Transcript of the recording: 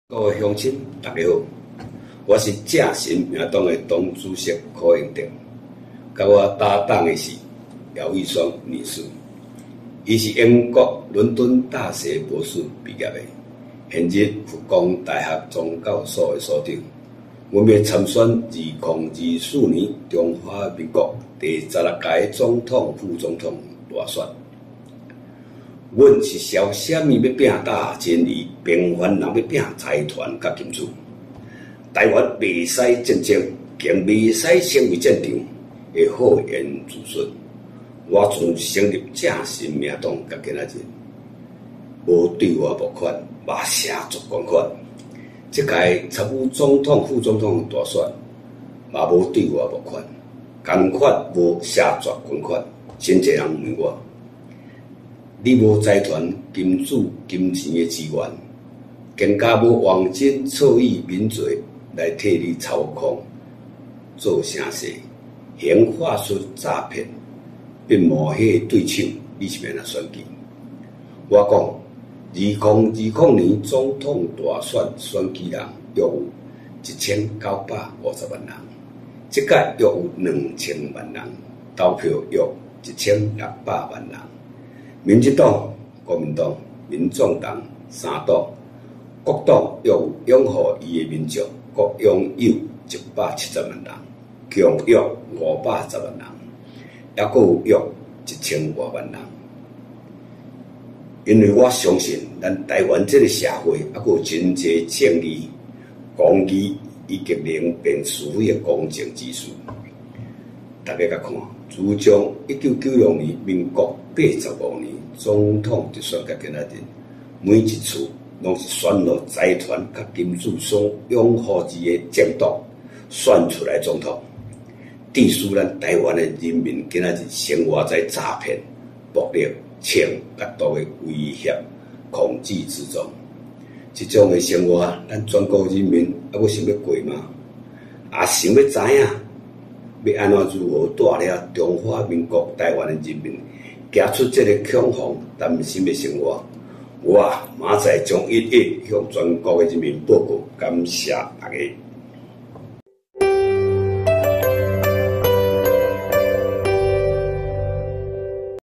各位乡亲，大家好，我是正神民党的党主席柯英定，甲我搭档的是姚玉霜女士，伊是英国伦敦大学博士毕业的，现日复工大学宗教所的所长。阮要参选2024年中华民国第16届总统、副总统大选。阮是烧啥物要拼大真理，平凡人要拼财团甲金主。台湾袂使战争，更袂使成为战场，会好言自顺。我从成立正神民党甲今仔日，无对我募款，嘛写作捐款。即届参与总统、副总统大选，嘛无对我募款，捐款无写作捐款。真侪人问我。你无财团、金主、金钱的资源，更加无王真错意民罪来替你操控、做声势、行法术诈骗，并冒险对手，你是要哪选举？我讲，2020年总统大选选举人约有1950万人，即届约有2000万人，投票约1600万人。民进党、国民党、民众党三党，各党约有拥护伊的民众，各拥有170万人，共约510万人，还佫有约1000多万人。因为我相信，咱台湾这个社会还佫有真侪正义、公义以及能辨是非的公正之士。大家甲看，自从1996年民国85年总统直选甲今仔日，每一次拢是选落财团甲金主所拥护之的政党选出来总统，致使咱台湾的人民今仔日生活在诈骗、暴力、抢甲毒的威胁、控制之中。这种的生活，咱全国人民还佫想要过吗？也想要知影？要安怎如何带领中华民国台湾的人民走出这个恐慌担心的生活？我马上将一一向全国的人民报告，感谢大家。